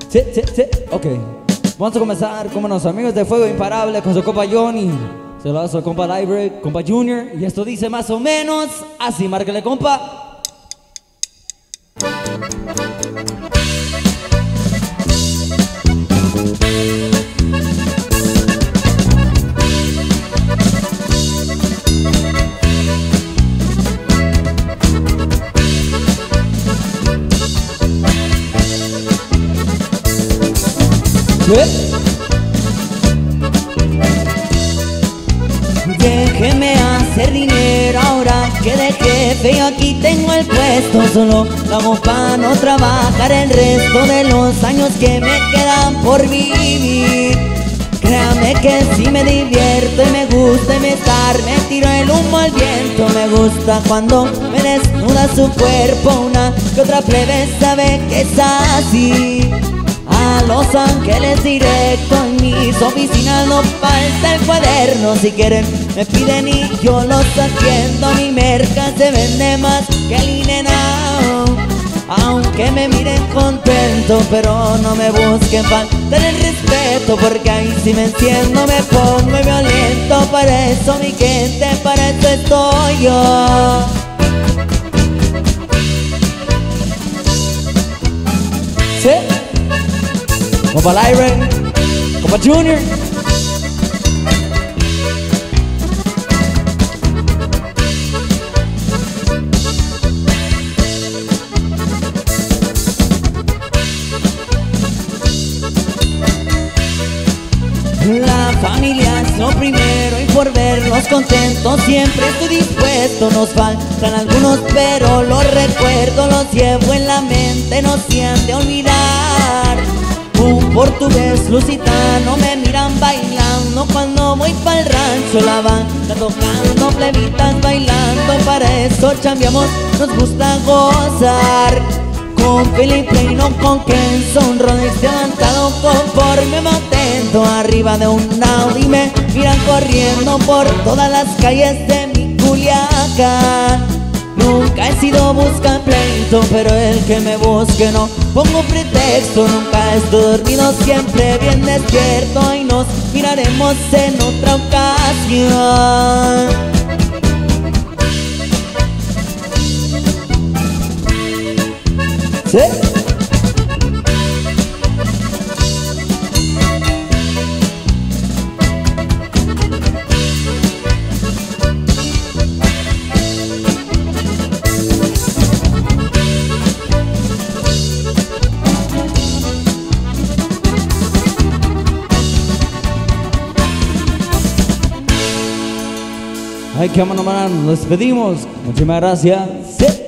Sí, sí, sí, ok. Vamos a comenzar como los amigos de Fuego Imparable con su compa Johnny. Se lo da su compa Library, compa Junior. Y esto dice más o menos así, márquele compa. Déjeme hacer dinero ahora que de jefe yo aquí tengo el puesto. Solo lo hago para no trabajar el resto de los años que me quedan por vivir. Créame que si me divierto y me gusta estar, me tiro el humo al viento. Me gusta cuando me desnuda su cuerpo, una que otra plebe sabe que es así. A Los Ángeles directo, en mis oficinas no falta el cuaderno. Si quieren me piden y yo los atiendo. Mi merca se vende más que el In-N-Out. Aunque me miren contento, pero no me busquen faltar el respeto, porque ahí si me enciendo me pongo violento. Para eso mi gente, para eso estoy yo. Sí. Compa Library, compa Junior. La familia es lo primero y por verlos contentos siempre estoy dispuesto. Nos faltan algunos pero los recuerdo, los llevo en la mente, no se han de olvidar. Un portugués lusitano me miran bailando cuando voy pa'l rancho. La banda tocando, plebitas bailando, para eso chambeamos, nos gusta gozar. Con Felipe y no con Kenson, Rolex levantado conforme me atento. Arriba de un Audi me miran corriendo por todas las calles de mi Culiacán. Nunca he sido busca pleito, pero el que me busque no pongo pretexto. Nunca estoy dormido, siempre bien despierto, y nos miraremos en otra ocasión. Sí. Ay, qué mano, nos despedimos. Muchísimas gracias. Sí.